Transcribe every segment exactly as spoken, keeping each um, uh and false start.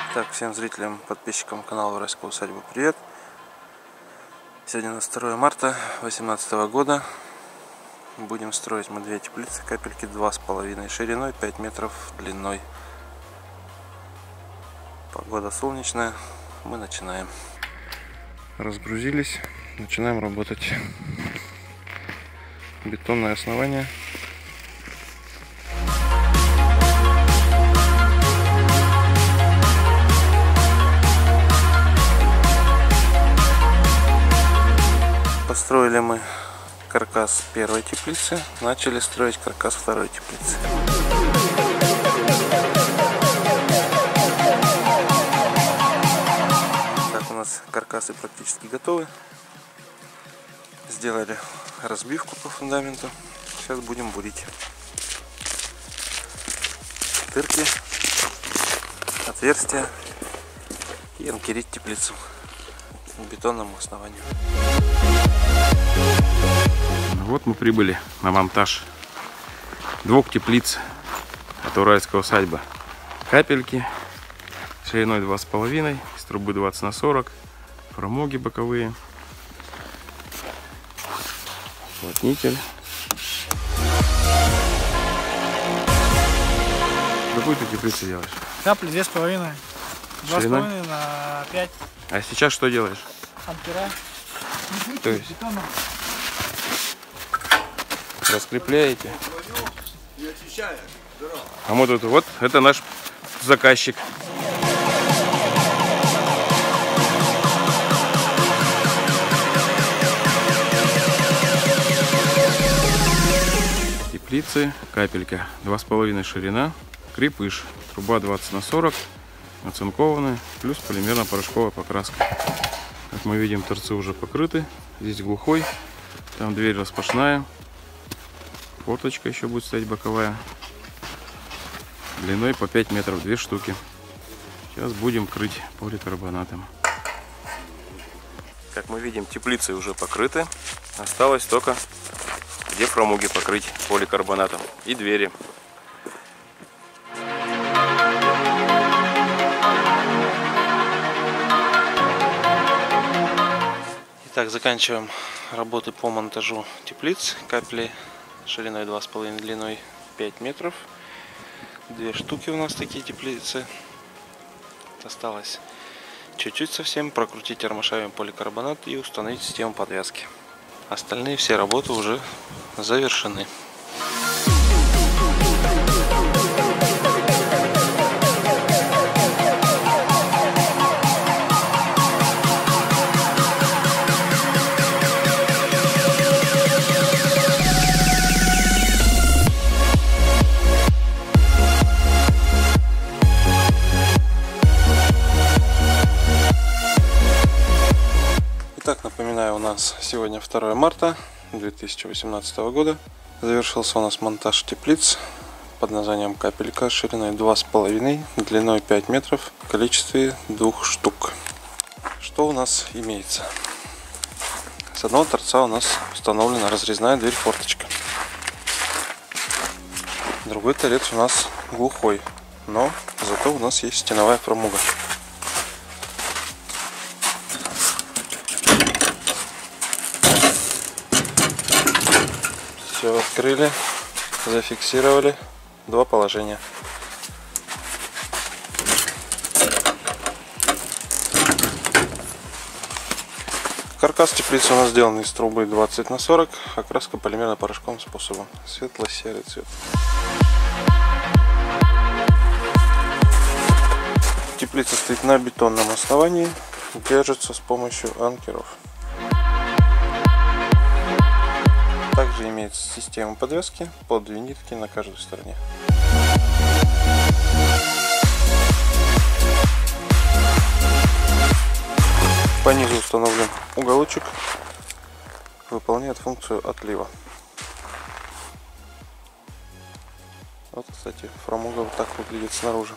Так, всем зрителям, подписчикам канала Уральская усадьба привет! Сегодня у нас второе марта две тысячи восемнадцатого года. Будем строить мы две теплицы, капельки два с половиной шириной, пять метров длиной. Погода солнечная, мы начинаем. Разгрузились, начинаем работать. Бетонное основание. Построили мы каркас первой теплицы, начали строить каркас второй теплицы. Так, у нас каркасы практически готовы. Сделали разбивку по фундаменту. Сейчас будем бурить дырки, отверстия и анкерить теплицу к бетонному основанию. Вот мы прибыли на монтаж двух теплиц от Уральская усадьба. Капельки шириной два с половиной, из трубы двадцать на сорок, фрамуги боковые, уплотнитель. Какую ты теплицу делаешь? Капли две с половиной, два с половиной на пять. А сейчас что делаешь? Анкера. То есть раскрепляете. А мы тут вот, это наш заказчик. Теплицы, капелька два с половиной ширина, крепыш, труба двадцать на сорок, оцинкованная, плюс полимерно-порошковая покраска. Как мы видим, торцы уже покрыты, здесь глухой, там дверь распашная, форточка еще будет стоять боковая, длиной по пять метров, две штуки. Сейчас будем крыть поликарбонатом. Как мы видим, теплицы уже покрыты, осталось только где фрамуги покрыть поликарбонатом и двери. Итак, заканчиваем работы по монтажу теплиц. Капли шириной два с половиной, длиной пять метров. Две штуки у нас такие теплицы. Осталось чуть-чуть совсем прокрутить термошавием поликарбонат и установить систему подвязки. Остальные все работы уже завершены. Итак, напоминаю, у нас сегодня второе марта две тысячи восемнадцатого года. Завершился у нас монтаж теплиц под названием капелька шириной два с половиной, длиной пять метров, в количестве двух штук. Что у нас имеется? С одного торца у нас установлена разрезная дверь-форточка. Другой торец у нас глухой, но зато у нас есть стеновая фрамуга. Все открыли, зафиксировали, два положения. Каркас теплицы у нас сделан из трубы двадцать на сорок, окраска полимерно-порошковым способом, светло-серый цвет. Теплица стоит на бетонном основании, держится с помощью анкеров. Также имеется система подвески по две нитки на каждой стороне. По низу установлен уголочек, выполняет функцию отлива. Вот, кстати, фрамуга вот так выглядит снаружи.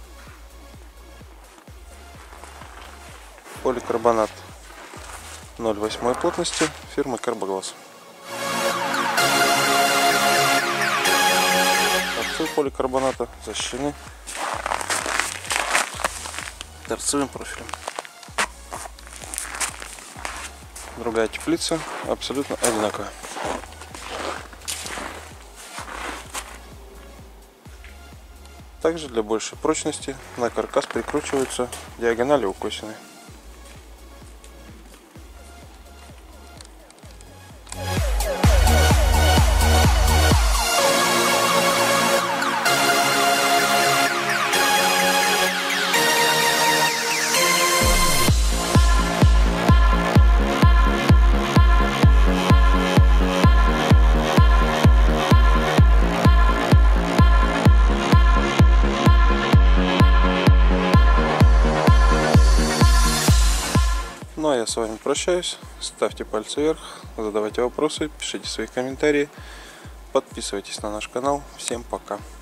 Поликарбонат ноль восемь плотности фирмы Карбоглас. Торцы поликарбоната защищены торцевым профилем. Другая теплица абсолютно одинаковая. Также для большей прочности на каркас прикручиваются диагонали укосины. Ну а я с вами прощаюсь. Ставьте пальцы вверх, задавайте вопросы, пишите свои комментарии, подписывайтесь на наш канал. Всем пока!